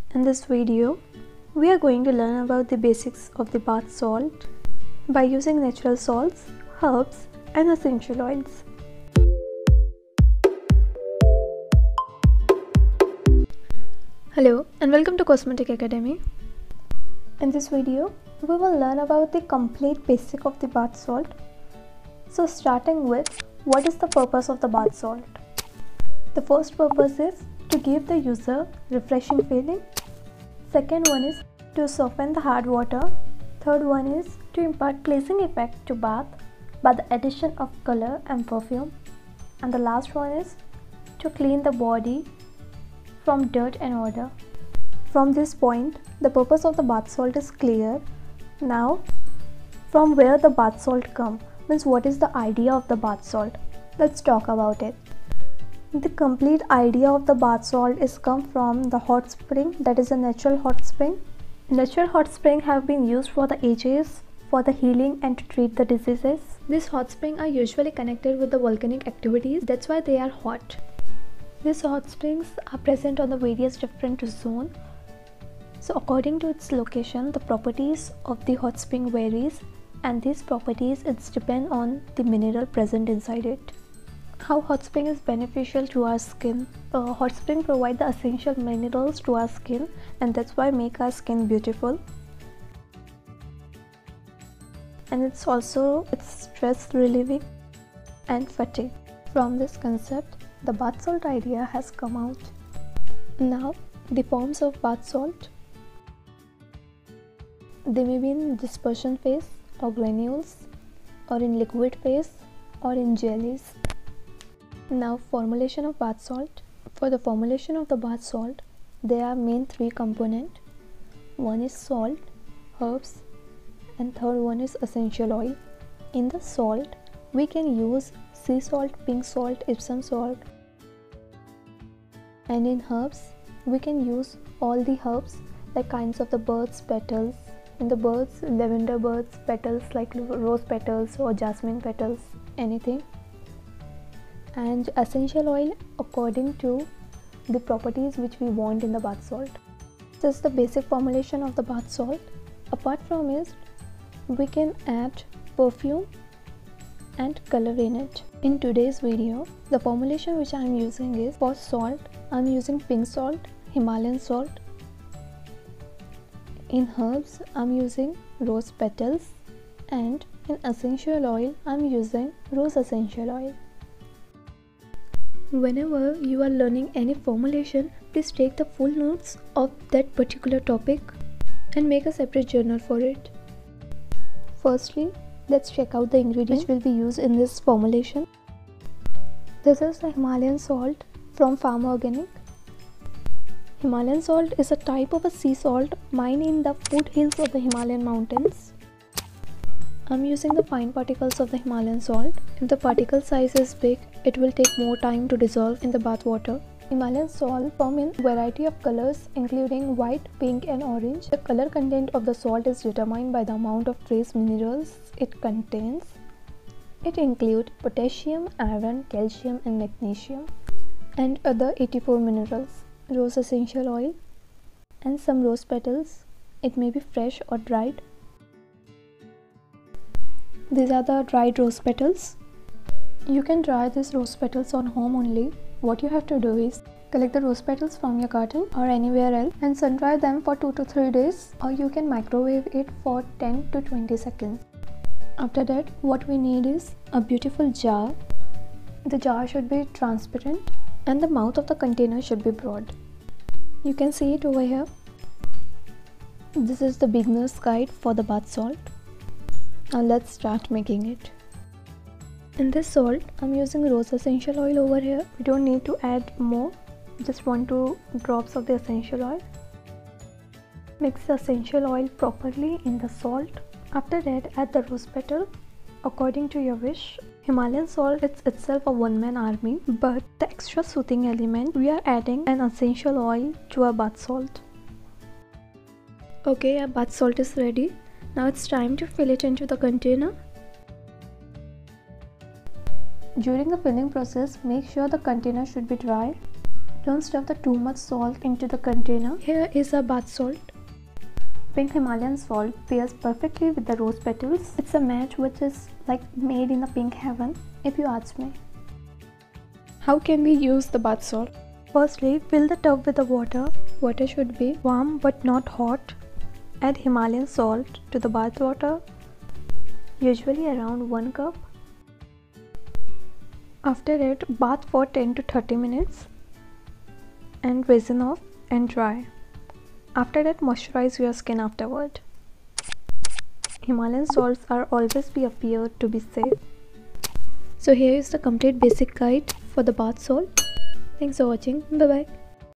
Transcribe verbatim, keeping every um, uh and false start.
In this video, we are going to learn about the basics of the bath salt by using natural salts, herbs, and essential oils. Hello and welcome to Cosmetic Academy. In this video, we will learn about the complete basic of the bath salt. So starting with, what is the purpose of the bath salt? The first purpose is to give the user refreshing feeling. Second one is to soften the hard water. Third one is to impart pleasing effect to bath by the addition of color and perfume. And the last one is to clean the body from dirt and odor. From this point, the purpose of the bath salt is clear. Now, from where the bath salt comes, means what is the idea of the bath salt? Let's talk about it. The complete idea of the bath salt is come from the hot spring, that is a natural hot spring. Natural hot spring have been used for the ages, for the healing and to treat the diseases. These hot springs are usually connected with the volcanic activities, that's why they are hot. These hot springs are present on the various different zones. So according to its location, the properties of the hot spring varies, and these properties it's depend on the mineral present inside it. How hot spring is beneficial to our skin? Uh, hot spring provide the essential minerals to our skin, and that's why make our skin beautiful. And it's also it's stress relieving and fatigue. From this concept, the bath salt idea has come out. Now, the forms of bath salt. They may be in dispersion phase or granules, or in liquid phase, or in jellies. Now, formulation of bath salt. For the formulation of the bath salt, there are main three components. One is salt, herbs, and third one is essential oil. In the salt, we can use sea salt, pink salt, Epsom salt. And in herbs, we can use all the herbs like kinds of the birds' petals. In the birds, lavender birds' petals like rose petals or jasmine petals, anything. And essential oil according to the properties which we want in the bath salt. This is the basic formulation of the bath salt. Apart from it, we can add perfume and color in it. In today's video, the formulation which I am using is for salt, I am using pink salt, Himalayan salt. In herbs, I am using rose petals, and in essential oil, I am using rose essential oil. Whenever you are learning any formulation, please take the full notes of that particular topic and make a separate journal for it. Firstly, let's check out the ingredients which will be used in this formulation. This is the Himalayan salt from Farm Organic. Himalayan salt is a type of a sea salt mined in the foothills of the Himalayan mountains. I am using the fine particles of the Himalayan salt. If the particle size is big, it will take more time to dissolve in the bath water. Himalayan salt come in variety of colors including white, pink and orange. The color content of the salt is determined by the amount of trace minerals it contains. It includes potassium, iron, calcium and magnesium and other eighty-four minerals. Rose essential oil and some rose petals. It may be fresh or dried. These are the dried rose petals. You can dry these rose petals on home only. What you have to do is collect the rose petals from your garden or anywhere else and sun dry them for two to three days, or you can microwave it for ten to twenty seconds. After that, what we need is a beautiful jar. The jar should be transparent and the mouth of the container should be broad. You can see it over here. This is the beginner's guide for the bath salt. Now let's start making it. In this salt, I'm using rose essential oil over here. We don't need to add more, just one two drops of the essential oil. Mix the essential oil properly in the salt. After that, add the rose petal according to your wish. Himalayan salt is itself a one-man army, but the extra soothing element, we are adding an essential oil to our bath salt. Okay, our bath salt is ready. Now it's time to fill it into the container. During the filling process, make sure the container should be dry. Don't stuff the too much salt into the container. Here is a bath salt. Pink Himalayan salt pairs perfectly with the rose petals. It's a match which is like made in the pink heaven, if you ask me. How can we use the bath salt? Firstly, fill the tub with the water. Water should be warm but not hot. Add Himalayan salt to the bath water, usually around one cup. After it, bath for ten to thirty minutes and rinse off and dry. After that, moisturize your skin afterward. Himalayan salts are always be appeared to be safe. So here is the complete basic guide for the bath salt. Thanks for watching. Bye bye.